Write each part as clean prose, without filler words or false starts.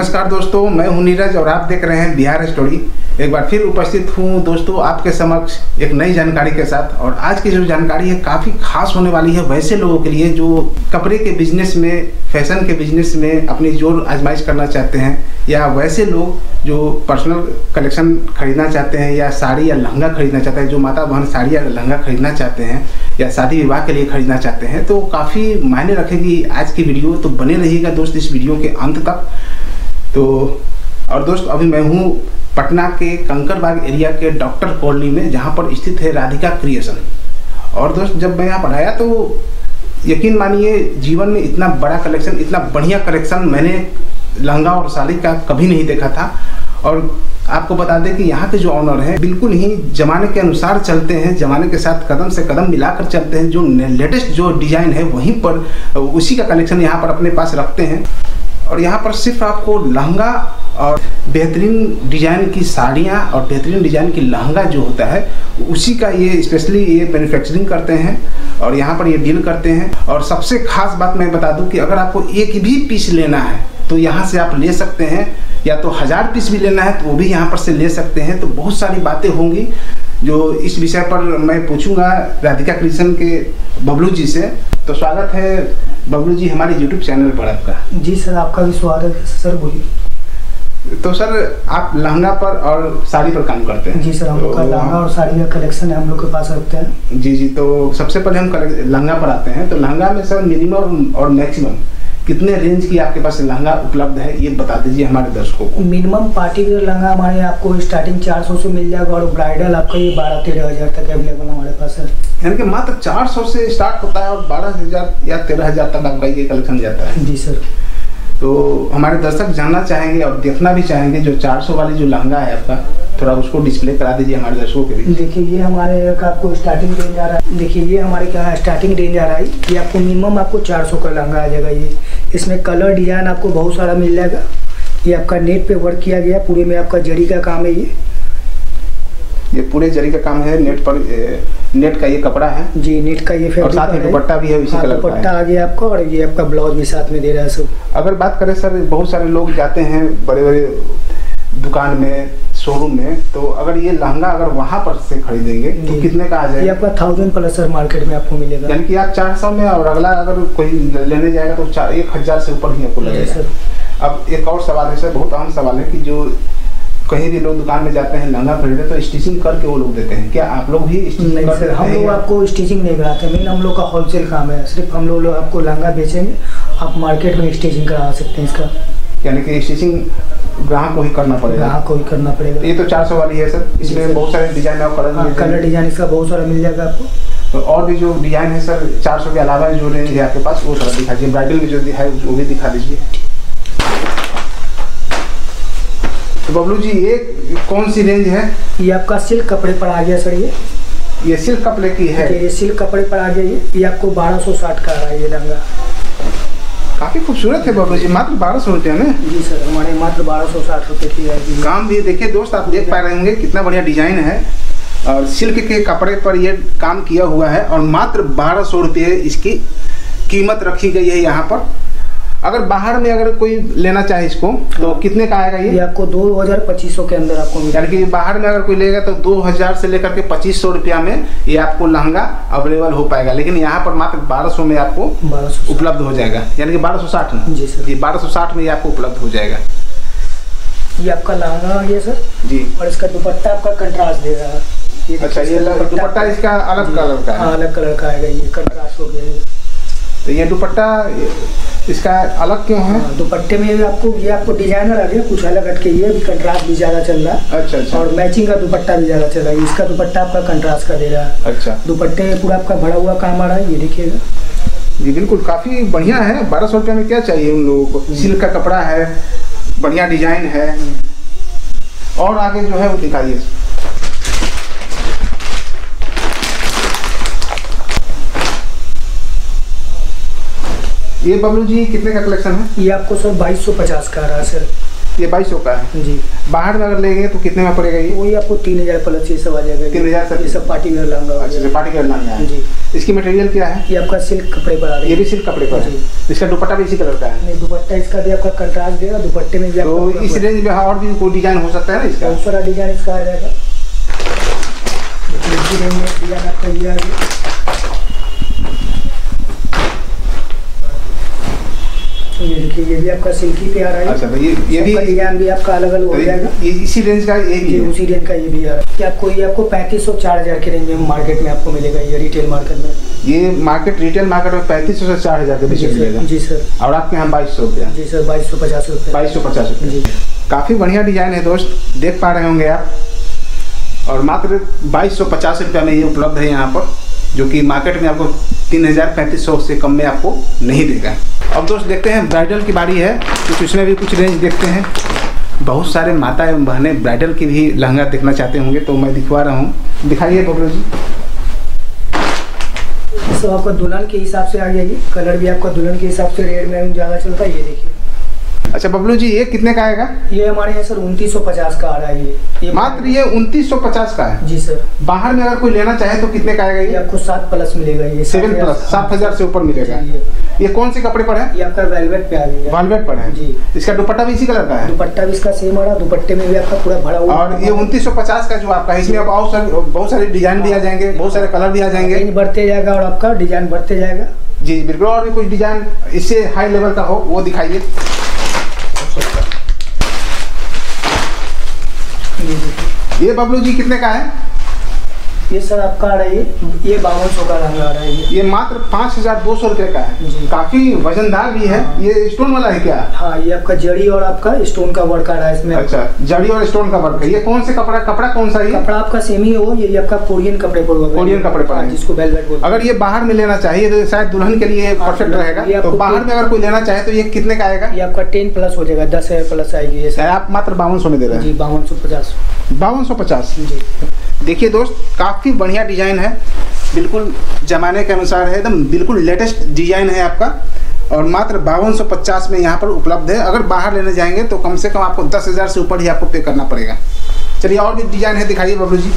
नमस्कार दोस्तों, मैं हूं नीरज और आप देख रहे हैं बिहार स्टोरी। एक बार फिर उपस्थित हूं दोस्तों आपके समक्ष एक नई जानकारी के साथ। और आज की जो जानकारी है काफ़ी खास होने वाली है वैसे लोगों के लिए जो कपड़े के बिजनेस में, फैशन के बिजनेस में अपनी जोर आजमाइश करना चाहते हैं, या वैसे लोग जो पर्सनल कलेक्शन खरीदना चाहते हैं, या साड़ी या लहंगा खरीदना चाहते हैं, जो माता बहन साड़ी या लहंगा खरीदना चाहते हैं या शादी विवाह के लिए खरीदना चाहते हैं, तो काफ़ी मायने रखेगी आज की वीडियो। तो बने रहिएगा दोस्त इस वीडियो के अंत तक। तो और दोस्त, अभी मैं हूँ पटना के कंकड़बाग एरिया के डॉक्टर कॉलोनी में, जहाँ पर स्थित है राधिका क्रिएशन। और दोस्त, जब मैं यहाँ पर आया तो यकीन मानिए जीवन में इतना बड़ा कलेक्शन, इतना बढ़िया कलेक्शन मैंने लहंगा और साड़ी का कभी नहीं देखा था। और आपको बता दें कि यहाँ के जो ऑनर हैं बिल्कुल ही ज़माने के अनुसार चलते हैं, ज़माने के साथ कदम से कदम मिलाकर चलते हैं। जो लेटेस्ट जो डिज़ाइन है वहीं पर उसी का कलेक्शन यहाँ पर अपने पास रखते हैं। और यहाँ पर सिर्फ आपको लहंगा और बेहतरीन डिज़ाइन की साड़ियाँ और बेहतरीन डिज़ाइन की लहंगा जो होता है उसी का ये स्पेशली ये मैन्युफैक्चरिंग करते हैं और यहाँ पर ये डील करते हैं। और सबसे खास बात मैं बता दूँ कि अगर आपको एक भी पीस लेना है तो यहाँ से आप ले सकते हैं, या तो 1000 पीस भी लेना है तो वो भी यहाँ पर से ले सकते हैं। तो बहुत सारी बातें होंगी जो इस विषय पर मैं पूछूंगा राधिका क्रिएशन के बबलू जी से। तो स्वागत है बबलू जी हमारे यूट्यूब चैनल पर आपका। जी सर, आपका भी स्वागत है सर, बोलिए। तो सर, आप लहंगा पर और साड़ी पर काम करते हैं? जी सर, हम लोग का लहंगा और साड़ी का कलेक्शन है, हम लोग के पास रखते हैं। जी, तो सबसे पहले हम लहंगा पर आते हैं। तो लहंगा में सर मिनिमम और मैक्सिमम कितने रेंज की आपके पास लहंगा उपलब्ध है, ये बता दीजिए हमारे दर्शकों को। मिनिमम पार्टी वेयर लहंगा हमारे आपको स्टार्टिंग 400 से मिल जाएगा, और ब्राइडल आपका ये 12-13 हज़ार तक अवेलेबल हमारे पास है। यानी कि मात्र 400 से स्टार्ट होता है और 12,000 या 13,000 तक आपका ये कलेक्शन जाता है। जी सर। तो हमारे दर्शक जानना चाहेंगे और देखना भी चाहेंगे जो 400 वाली जो लहंगा है आपका, थोड़ा उसको डिस्प्ले करा दीजिए हमारे दर्शकों के लिए। देखिए ये हमारे का आपको स्टार्टिंग रेंज आ रहा है। देखिए ये हमारे क्या स्टार्टिंग रेंज आ रहा है, ये आपको मिनिमम आपको 400 का लहंगा आ जाएगा। ये इसमें कलर डिजाइन आपको बहुत सारा मिल जाएगा। ये आपका नेट पे वर्क किया गया, पूरे में आपका जरी का काम है। ये पूरे जरी का काम है, नेट पर नेट का ये कपड़ा है। जी, नेट का ये फैब्रिक, और साथ में दुपट्टा भी है इसी कलर का। दुपट्टा आ गया आपको, और ये आपका ब्लाउज भी साथ में दे रहा है सब। अगर बात करें सर, बहुत सारे लोग जाते हैं बड़े बड़े दुकान में, शोरूम में, तो अगर ये लहंगा अगर वहाँ पर से खरीदेंगे तो कितने का आ जाएगा? ये आपका 1000 प्लस सर मार्केट में आपको मिलेगा। यानी कि आप 400 में, और अगला अगर कोई लेने जाएगा तो 1000 से ऊपर ही आपको लगेगा सर। अब एक और सवाल है सर, बहुत अहम सवाल है कि जो कहीं भी लोग दुकान में जाते हैं लहंगा खरीदे तो स्टिचिंग करके वो लोग देते हैं, क्या आप लोग भी स्टिचिंग करते हैं? हम लोग आपको स्टिचिंग नहीं कराते, मेन हम लोग का होलसेल काम है। सिर्फ हम लोग आपको लहंगा बेचेंगे, आप मार्केट में स्टिचिंग करा सकते हैं इसका। यानी कि स्टिचिंग ग्राहक को ही करना पड़ेगा? ग्राहक को ही करना पड़ेगा। ये तो 400 वाली है सर, इसमें बहुत सारे डिजाइन और कलर डिजाइन इसका बहुत सारा मिल जाएगा आपको। तो और भी जो डिजाइन है सर 400 के अलावा जो रेंज है आपके पास वो थोड़ा दिखा दीजिए। ब्राइडल में जो है वो भी दिखा दीजिए। तो बबलू जी ये कौन सी रेंज है? ये आपका सिल्क कपड़े पर आ गया सर। ये सिल्क कपड़े की है। ये सिल्क कपड़े पर आ गया। ये आपको 1260 का आ रहा है ये लहंगा। काफी खूबसूरत है बबलू जी, मात्र 1200 रुपये में? जी सर, हमारे मात्र 1260 रुपये की है। काम भी देखिए दोस्त, आप देख पा रहे होंगे कितना बढ़िया डिजाइन है, और सिल्क के कपड़े पर ये काम किया हुआ है, और मात्र 1200 रुपये इसकी कीमत रखी गई है यहाँ पर। अगर बाहर में अगर कोई लेना चाहे इसको तो कितने का आएगा ये? आपको 2200 के अंदर आपको मिलेगा। यानी कि बाहर में अगर कोई लेगा तो 2000 से लेकर के 2500 रुपया में ये आपको लहंगा अवेलेबल हो पाएगा। लेकिन यहाँ पर मात्र 1200 में आपको उपलब्ध हो जाएगा, यानी कि 1260 में। जी सर, जी 1260 में ये आपको उपलब्ध हो जाएगा। ये आपका लहंगा है सर जी, और इसका दुपट्टा आपका कंट्रास्ट दे रहा है। अच्छा, ये दुपट्टा इसका अलग कलर का है? अलग कलर का आएगा, ये कंट्रास्ट हो गया। तो ये दुपट्टा इसका अलग क्यों है? दुपट्टे में ये आपको डिजाइनर आ गया कुछ अलग हटके, ये भी कंट्रास्ट भी ज्यादा चल रहा है। अच्छा। और मैचिंग का दुपट्टा भी ज्यादा चल रहा है। इसका दुपट्टा आपका कंट्रास्ट का दे रहा है। अच्छा। दुपट्टे में पूरा आपका भरा हुआ काम आ रहा है, ये देखिएगा। जी बिल्कुल, काफी बढ़िया है। 1200 रुपये में क्या चाहिए उन लोगों को? सिल्क का कपड़ा है, बढ़िया डिजाइन है, और आगे जो है वो दिखाइए। ये बबलू जी कितने का कलेक्शन है? ये आपको सर 2250 का आ रहा है सर। ये 2200 का है जी। बाहर में अगर लेंगे तो कितने में पड़ेगा ये? वही आपको 3000 प्लस ये सब आ जाएगा। 3000 ये सब पार्टी वेयर लहंगा। अच्छा, पार्टी वेयर लहंगा है जी। इसकी मटेरियल क्या है? ये आपका सिल्क कपड़े पर आ रहा है। ये भी सिल्क कपड़े पर है। इसका दुपट्टा भी इसी कलर का है? नहीं, दुपट्टा इसका भी आपका कंट्रास्ट देगा, दुपट्टे में भी तो इस रेंज में और भी कोई डिजाइन हो सकता है ना इसका? बहुत सारा डिजाइन इसका आ जाएगा। इसी रेंज में डिजाइन आपका ये आ गया। ये देखिए, ये भी आपका सिल्की पे आ रहा है। अच्छा, तो ये भी डिजाइन भी आपका अलग अलग हो जाएगा। ये इसी रेंज का ये भी उसी रेंज का ये भी आ रहा है। कि आपको ये आपको 3500-4000 के रेंज में मार्केट में आपको मिलेगा। ये रिटेल मार्केट में, ये मार्केट रिटेल मार्केट में 3500 से 4000 के बीच में मिलेगा। जी सर। और आपके यहाँ 2200 रुपया? जी सर, 2250 रुपये। 2250 रुपये जी। काफ़ी बढ़िया डिजाइन है दोस्त, देख पा रहे होंगे आप। और मात्र 2250 रुपया में ये उपलब्ध है यहाँ पर, जो कि मार्केट में आपको 3500 से कम में आपको नहीं देगा। अब दोस्त देखते हैं ब्राइडल की बारी है, तो इसमें भी कुछ रेंज देखते हैं। बहुत सारे माता एवं बहनें ब्राइडल की भी लहंगा देखना चाहते होंगे, तो मैं दिखवा रहा हूँ। दिखाइए बबलू जी। सब आपका दुल्हन के हिसाब से आ गया। ये कलर भी आपका दुल्हन के हिसाब से रेड में ज़्यादा चलता है। ये देखिए। अच्छा बबलू जी, ये कितने का आएगा? ये हमारे यहाँ सर 2950 का आ रहा है। ये मात्र ये 2950 का है? जी सर। बाहर में अगर कोई लेना चाहे तो कितने का आएगा? ये आपको 7 प्लस मिलेगा। ये 7 प्लस 7000 से ऊपर मिलेगा। ये कौन से कपड़े पर है? ये आपका वेलवेट पे आ गया। वेलवेट पर है जी। इसका दुपट्टा भी इसी कलर का है? दुपट्टा भी इसका सेम आ रहा है। दुपट्टे में भी आपका पूरा भरा हुआ। और ये 2950 का जो आपका है, इसमें अब बहुत सारे डिजाइन भी आ जाएंगे, बहुत सारे कलर भी आ जाएंगे, बढ़ते जाएगा और आपका डिजाइन बढ़ते जाएगा। जी बिल्कुल। और भी कुछ डिजाइन इससे हाई लेवल का हो वो दिखाइए। ये बबलू जी कितने का है? ये सर आपका आ रहा है, ये 5200 का लहंगा आ रहा है। ये मात्र 5200 रुपये का है जी। काफी वजनदार भी है। ये स्टोन वाला है क्या? हाँ, ये आपका जड़ी और आपका स्टोन का वर्क आ रहा है इसमें। अच्छा, जड़ी और स्टोन का वर्क है। ये कौन से कपड़ा कौन सा है? कपड़ा आपका सेम ही हो। ये आपका कोरियन कपड़े पर होगा। कोरियन कपड़े पर है, जिसको वेलवेट बोलते हैं। अगर ये बाहर में लेना चाहिए तो शायद दुल्हन के लिए परफेक्ट रहेगा। तो बाहर में अगर कोई लेना चाहे तो ये कितने का आएगा? ये आपका 10 प्लस हो जाएगा, 10,000 प्लस आएगी। ये आप मात्र 5200 में दे रहे हैं? जी, 5250। 5250 जी। देखिए दोस्त, काफ़ी बढ़िया डिजाइन है, बिल्कुल जमाने के अनुसार है, एकदम बिल्कुल लेटेस्ट डिजाइन है आपका। और मात्र 5250 में यहाँ पर उपलब्ध है। अगर बाहर लेने जाएंगे तो कम से कम आपको 10,000 से ऊपर ही आपको पे करना पड़ेगा। चलिए और भी डिजाइन है, दिखाइए बबलू जी।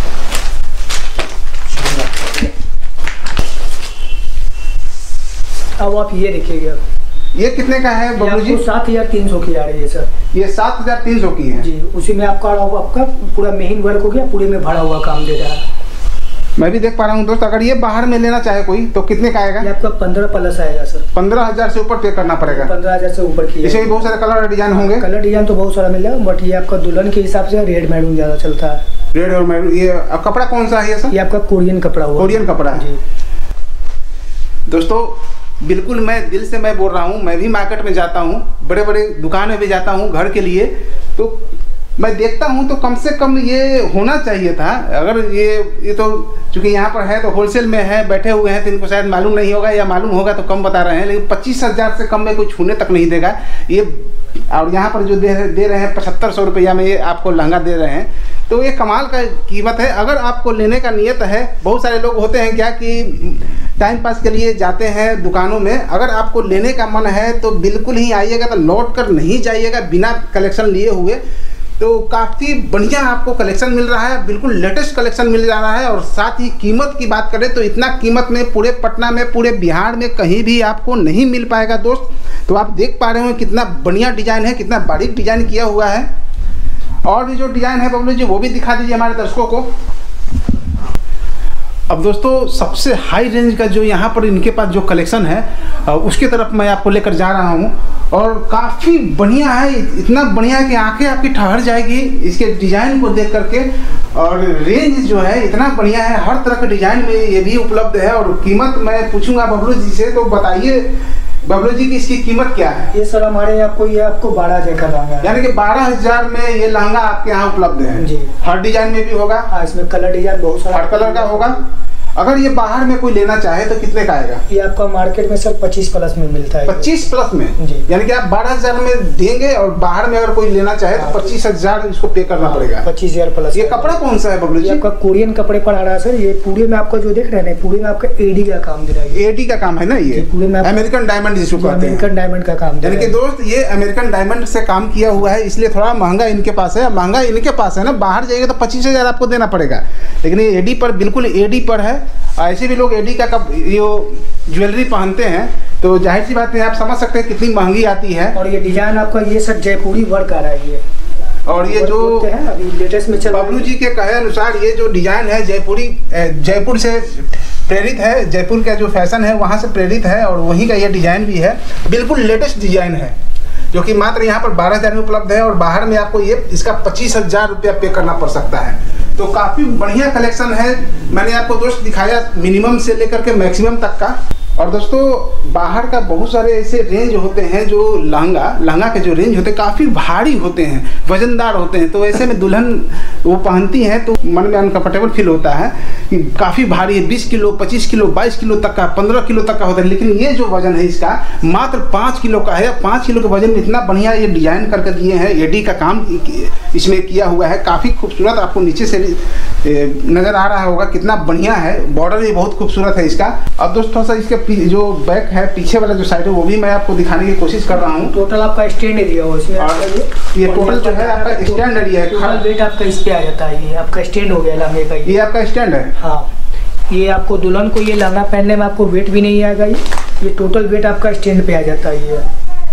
अब आप ये देखिएगा, ये कितने का है बबलू जी? 7300 की आ रही है सर। ये 7300 की है जी। उसी में आपका पूरा मेहंदी वर्क हो गया, पूरे में भरा हुआ काम दे रहा है। मैं भी देख पा रहा हूँ दोस्त। अगर ये बाहर में लेना चाहे कोई तो कितने का आएगा? ये आपका 15 प्लस आएगा सर। 15,000 से ऊपर पे करना पड़ेगा। 15,000 से ऊपर की। इसमें भी बहुत सारे कलर और डिजाइन होंगे। कलर डिजाइन तो बहुत सारा मिल जाएगा, बट ये आपका दुल्हन के हिसाब से रेड मैरून ज्यादा चलता है। रेड और मैरून। ये कपड़ा कौन सा है ये सर? ये आपका कोरियन कपड़ा हुआ। कोरियन कपड़ा है जी। दोस्तों बिल्कुल मैं दिल से मैं बोल रहा हूँ, मैं भी मार्केट में जाता हूँ, बड़े बड़े दुकान में भी जाता हूँ घर के लिए, तो मैं देखता हूँ तो कम से कम ये होना चाहिए था। अगर ये तो चूंकि यहाँ पर है तो होलसेल में है, बैठे हुए हैं, तो इनको शायद मालूम नहीं होगा, या मालूम होगा तो कम बता रहे हैं, लेकिन 25,000 से कम में कोई छूने तक नहीं देगा ये। और यहाँ पर जो दे रहे हैं 7500 रुपया में ये आपको लहंगा दे रहे हैं, तो ये कमाल का कीमत है। अगर आपको लेने का नियत है, बहुत सारे लोग होते हैं क्या कि टाइम पास के लिए जाते हैं दुकानों में, अगर आपको लेने का मन है तो बिल्कुल ही आइएगा, तो लौट कर नहीं जाइएगा बिना कलेक्शन लिए हुए। तो काफ़ी बढ़िया आपको कलेक्शन मिल रहा है, बिल्कुल लेटेस्ट कलेक्शन मिल जा रहा है। और साथ ही कीमत की बात करें तो इतना कीमत में पूरे पटना में, पूरे बिहार में कहीं भी आपको नहीं मिल पाएगा दोस्त। तो आप देख पा रहे हो कितना बढ़िया डिजाइन है, कितना बारीक डिजाइन किया हुआ है। और भी जो डिजाइन है बबलू जी वो भी दिखा दीजिए हमारे दर्शकों को। अब दोस्तों सबसे हाई रेंज का जो यहाँ पर इनके पास जो कलेक्शन है उसकी तरफ मैं आपको लेकर जा रहा हूँ। और काफ़ी बढ़िया है, इतना बढ़िया है कि आंखें आपकी ठहर जाएगी इसके डिज़ाइन को देख करके। और रेंज जो है इतना बढ़िया है, हर तरह के डिज़ाइन में ये भी उपलब्ध है। और कीमत मैं पूछूंगा बबलू जी से, तो बताइए बबलू जी की इसकी कीमत क्या है? ये सर हमारे आपको 12,000 का लहंगा, यानी कि 12,000 में ये लहंगा आपके यहाँ उपलब्ध है। जी। हर डिजाइन में भी होगा? हाँ, इसमें कलर डिजाइन बहुत सारा हर कलर का होगा। अगर ये बाहर में कोई लेना चाहे तो कितने का आएगा? ये आपका मार्केट में सर 25 प्लस में मिलता है। 25 प्लस में जी। यानी कि आप 12,000 में देंगे और बाहर में अगर कोई लेना चाहे तो 25,000 इसको पे करना पड़ेगा। 25,000 प्लस। ये कपड़ा कौन सा है बबलू जी? ये आपका कोरियन कपड़े पर आ रहा है सर। ये पूरे में आपका जो देख रहे हैं पूरे में आपका एडी का काम दे रहा है। एडी का काम है ना ये? पूरे में अमेरिकन डायमंड जिसको कहते हैं। अमेरिकन डायमंड का काम। यानी कि दोस्त ये अमेरिकन डायमंड से काम किया हुआ है, इसलिए थोड़ा महंगा इनके पास है। महंगा इनके पास है ना, बाहर जाएगा तो 25,000 आपको देना पड़ेगा, लेकिन ये एडी पर बिल्कुल एडी पर है। ऐसे भी लोग एडी का ये ज्वेलरी पहनते हैं, तो जाहिर सी बात है आप समझ सकते हैं कितनी महंगी आती है। और ये डिजाइन आपका ये सर जयपुरी वर्क आ रहा है ये। और ये जो अभी लेटेस्ट में चल बबलू जी के कहे अनुसार ये जो डिजाइन है जयपुर से प्रेरित है। जयपुर का जो फैशन है वहाँ से प्रेरित है और वहीं का ये डिजाइन भी है। बिल्कुल लेटेस्ट डिजाइन है जो कि मात्र यहाँ पर 12,000 में उपलब्ध है और बाहर में आपको ये इसका 25,000 रुपया पे करना पड़ सकता है। तो काफ़ी बढ़िया कलेक्शन है। मैंने आपको दोस्त दिखाया मिनिमम से लेकर के मैक्सिमम तक का। और दोस्तों बाहर का बहुत सारे ऐसे रेंज होते हैं जो लहंगा के जो रेंज होते हैं काफ़ी भारी होते हैं, वजनदार होते हैं। तो ऐसे में दुल्हन वो पहनती है तो मन में अनकंफर्टेबल फील होता है कि काफ़ी भारी है। 20 किलो 25 किलो 22 किलो तक का 15 किलो तक का होता है, लेकिन ये जो वजन है इसका मात्र 5 किलो का है। 5 किलो के वजन में इतना बढ़िया ये डिजाइन करके दिए हैं। एडी का काम इसमें किया हुआ है, काफ़ी खूबसूरत। आपको नीचे से नज़र आ रहा होगा कितना बढ़िया है। बॉर्डर भी बहुत खूबसूरत है इसका। अब दोस्तों सा इसके जो बैक है पीछे वाला जो साइड है वो भी मैं आपको दिखाने की कोशिश कर रहा हूँ। टोटल आपका स्टैंड एरिया हो इसमें। ये टोटल जो है आपका स्टैंड एरिया है। टोटल वेट आपका इस पे आ जाता है। ये आपका स्टैंड हो गया लहंगे का। ये आपका स्टैंड है। हाँ, ये आपको दुल्हन को ये लहंगा पहनने में आपको वेट भी नहीं आएगा। ये टोटल वेट आपका स्टैंड पे आ जाता है ये।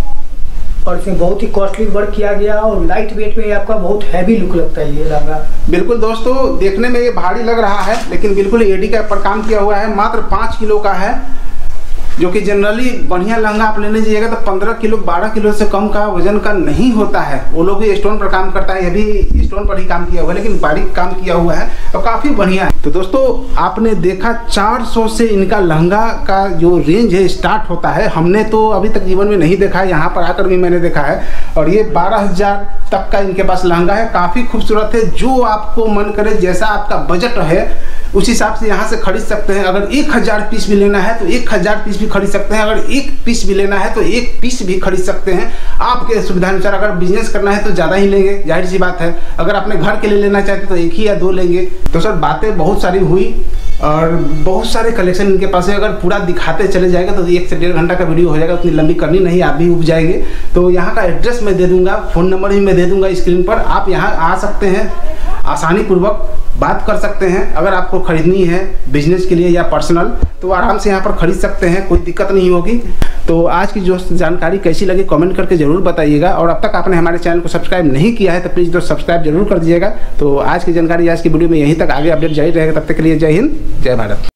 और इसमें बहुत ही कॉस्टली वर्क किया गया और लाइट वेट में आपका बहुत हैवी लुक लगता है ये लहंगा। बिल्कुल दोस्तों देखने में ये भारी लग रहा है, लेकिन बिल्कुल एडी का पर काम किया हुआ है। मात्र 5 किलो का है, जो कि जनरली बढ़िया लहंगा आप लेने जाइएगा तो 15 किलो 12 किलो से कम का वजन का नहीं होता है। वो लोग भी स्टोन पर काम करता है, ये भी स्टोन पर ही काम किया हुआ है, लेकिन बारीक काम किया हुआ है और काफ़ी बढ़िया है। तो दोस्तों आपने देखा 400 से इनका लहंगा का जो रेंज है स्टार्ट होता है। हमने तो अभी तक जीवन में नहीं देखा है, यहाँ पर आकर भी मैंने देखा है। और ये 12,000 तक का इनके पास लहंगा है, काफ़ी खूबसूरत है। जो आपको मन करे, जैसा आपका बजट है उस हिसाब से यहाँ से खरीद सकते हैं। अगर 1,000 पीस भी लेना है तो 1,000 पीस भी खरीद सकते हैं। अगर 1 पीस भी लेना है तो 1 पीस भी खरीद सकते हैं आपके सुविधानुसार। अगर बिजनेस करना है तो ज़्यादा ही लेंगे, जाहिर सी बात है। अगर अपने घर के लिए लेना चाहते तो 1 ही या 2 लेंगे। तो सर बातें बहुत सारी हुई और बहुत सारे कलेक्शन इनके पास है। अगर पूरा दिखाते चले जाएगा तो 1 से 1.5 घंटा का वीडियो हो जाएगा, उतनी लंबी करनी नहीं, आप भी उब जाएंगे। तो यहाँ का एड्रेस मैं दे दूंगा, फ़ोन नंबर भी मैं दे दूंगा स्क्रीन पर। आप यहाँ आ सकते हैं, आसानी पूर्वक बात कर सकते हैं। अगर आपको खरीदनी है बिजनेस के लिए या पर्सनल तो आराम से यहाँ पर खरीद सकते हैं, कोई दिक्कत नहीं होगी। तो आज की जो जानकारी कैसी लगी कमेंट करके ज़रूर बताइएगा। और अब तक आपने हमारे चैनल को सब्सक्राइब नहीं किया है तो प्लीज़ दोस्त सब्सक्राइब जरूर कर दीजिएगा। तो आज की जानकारी आज की वीडियो में यहीं तक, आगे अपडेट जारी रहेगा। तब तक के लिए जय हिंद, जय भारत।